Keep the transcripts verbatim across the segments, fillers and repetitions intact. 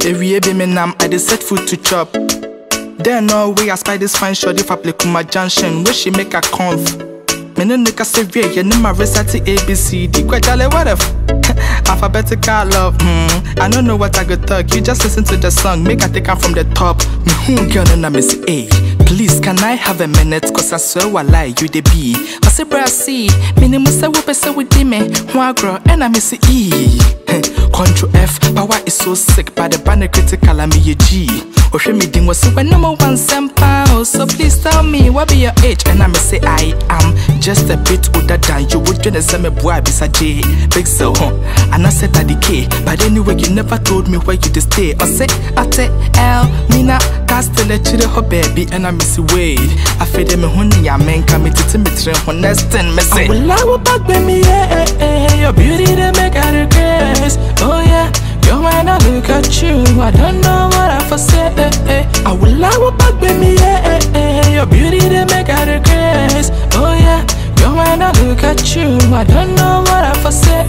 Every be me nam, I dey set food to chop. There no way I spy this fine shot if I play Kuma Junction. Where she make a conf. Me no nigga say yeah, you know my recipe A B C D. Quite jolly, what if? Alphabetical love, hmm. I don't know what I could talk. You just listen to the song, make I take her from the top. Me who girl and I miss A. Please, can I have a minute? Cause I swear I lie, you the B. I say brassy, minimum say we say with me. One girl and I miss E. Control F, power is so sick, but the banner critical and me a G. Oshe me ding was super number one sample. So please tell me what be your age? And I may say I am just a bit older than you. Would you say me boy beside J? Big so, huh? And I said that the K. But anyway, you never told me where you to stay. I say, I say, L, Mina, cast the lecture her baby, and I miss away. I feel them honey, I mean, come to me train honest and me say, I will lie back with me, yeah, your beauty they make her regress. Oh yeah. Yo, when I look at you, I don't know what I for say. I will lie back with me, yeah. Your beauty they make her regress. Oh yeah. Yo, when I look at you, I don't know what I for say.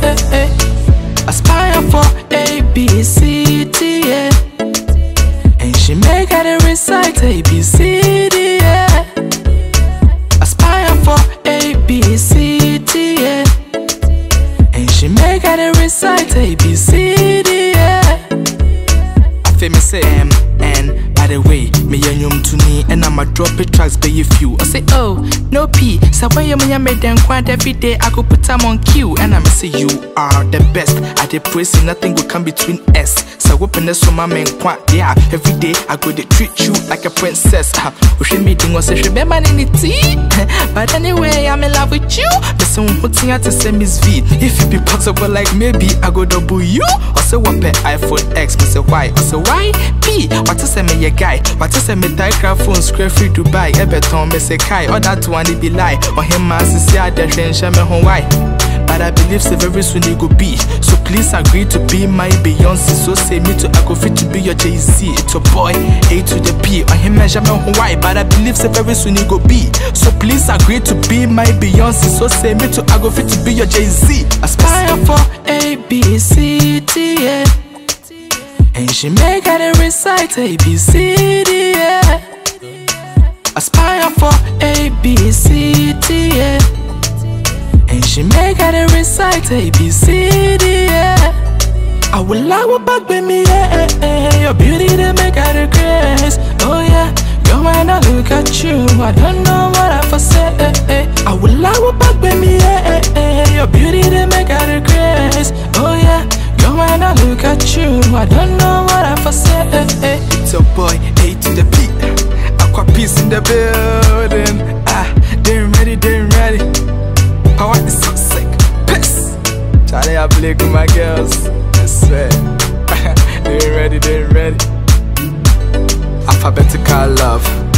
Aspire for A, B, C, D, yeah. And she make her the recite A, B, C, D, yeah. Aspire for A, B, C, D, yeah. And she make her the recite A, B, C, D, yeah. I feel me say M, N, by the way, me and you to me, and I'ma drop it tracks by a few. I say, oh, no P, so when you made them quite every day, I go put them on Q, and I'ma say, you are the best. I dey praise you, nothing will come between S. So open this from my man, quite, yeah, every day I go to treat you like a princess. She meeting was a remember any tea. But anyway, I'm in love with you. The song putting out to say Miss V. If it be possible, like maybe I go double you. Or say what pay iPhone X, me say why? Or say why? P, what to say me a guy? What to say me diagram phone screen free Dubai? Ebeton me say Kai, or that one it be lie. Or him man see I the me home why? But I believe so very soon it go be. So please agree to be my Beyonce. So say me to I go fit to be your Jay-Z. It's a boy, A to the P. Or him measure me why? But I believe so very soon it go be. So please agree to be my Beyonce. So say me to I go fit to be your Jay-Z. Aspire for A, B, C, D, yeah. And she make her the recite A, B, C, D, yeah. Aspire for A, B, C, D, yeah. And she make her the recite A, B, C, D, yeah. I will lie back with me, yeah. Your beauty they make her regress. Oh yeah. Yo, when I look at you, I don't know what I for say. I will lie back with me, yeah. Your beauty they make her regress. Oh yeah. Yo, when I look at you, I don't know what I for say. It's a boy, A to the P. Aqua peace in the building. Ah, they ready, they ready. Power is so sick, piss. Charlie, I play with my girls. I swear. They ready, they ready. Alphabetical love.